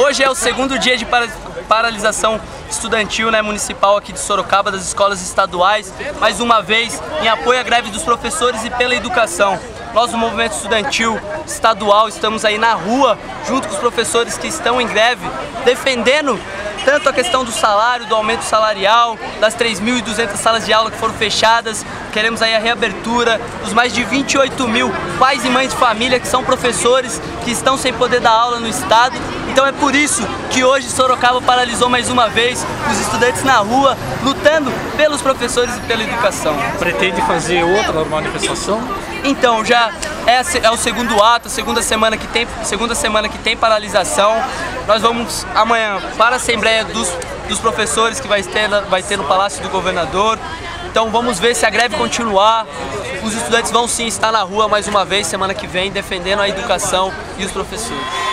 Hoje é o segundo dia de paralisação estudantil, né, municipal aqui de Sorocaba, das escolas estaduais, mais uma vez em apoio à greve dos professores e pela educação. Nós do movimento estudantil estadual estamos aí na rua, junto com os professores que estão em greve, defendendo tanto a questão do salário, do aumento salarial, das 3.200 salas de aula que foram fechadas. Queremos aí a reabertura dos mais de 28 mil pais e mães de família que são professores, que estão sem poder dar aula no estado. Então é por isso que hoje Sorocaba paralisou mais uma vez, os estudantes na rua, lutando pelos professores e pela educação. Pretende fazer outra manifestação? Então, já é o segundo ato, a segunda semana que tem paralisação. Nós vamos amanhã para a Assembleia dos Professores, que vai ter no Palácio do Governador. Então vamos ver se a greve continuar. Os estudantes vão sim estar na rua mais uma vez semana que vem, defendendo a educação e os professores.